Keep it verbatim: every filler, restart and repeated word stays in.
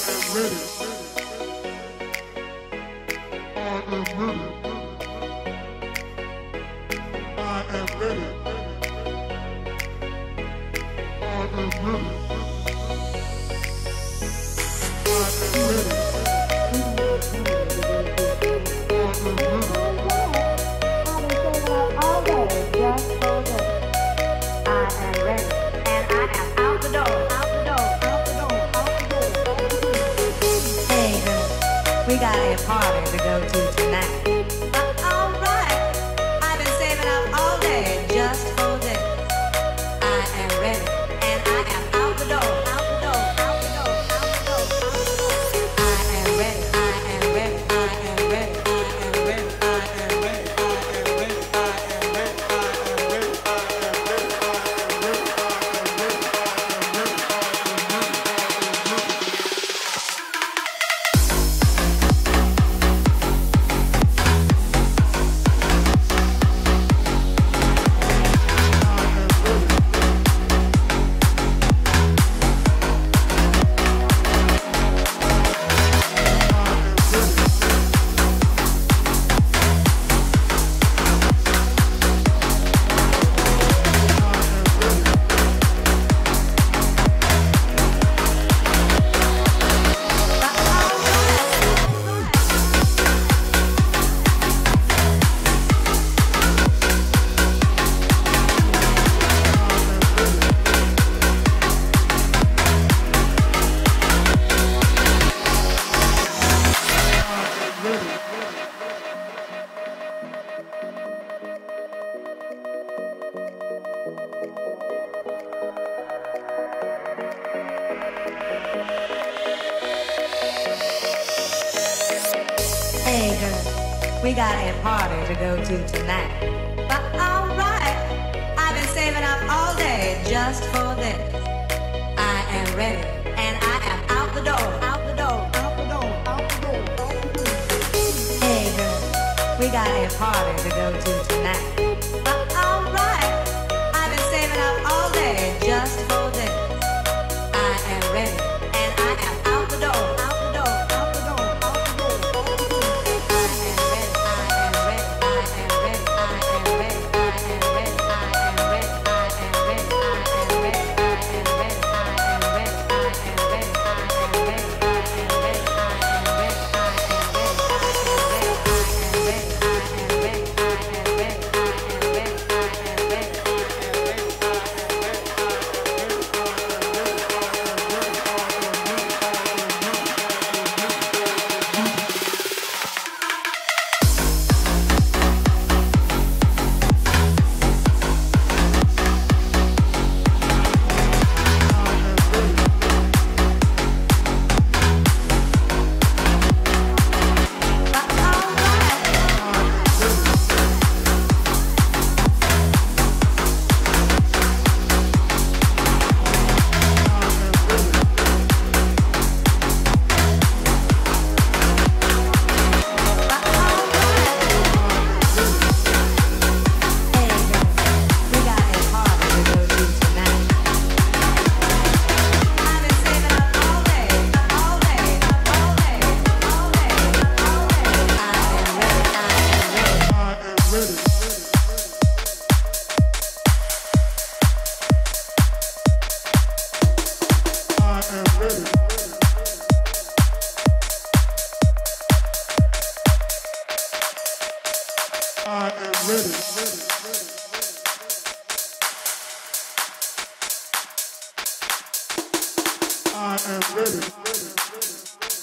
We got a party to go to tonight. But alright, I've been saving up all day just for this. I am ready, and I am out the door, out the door, out the door, out the door, out the door. Hey girl, we got a party to go to tonight. But alright, I've been saving up all day just for this. I am ready, and I am out the door, out the door, out the door, out the door, out the door. I am ready.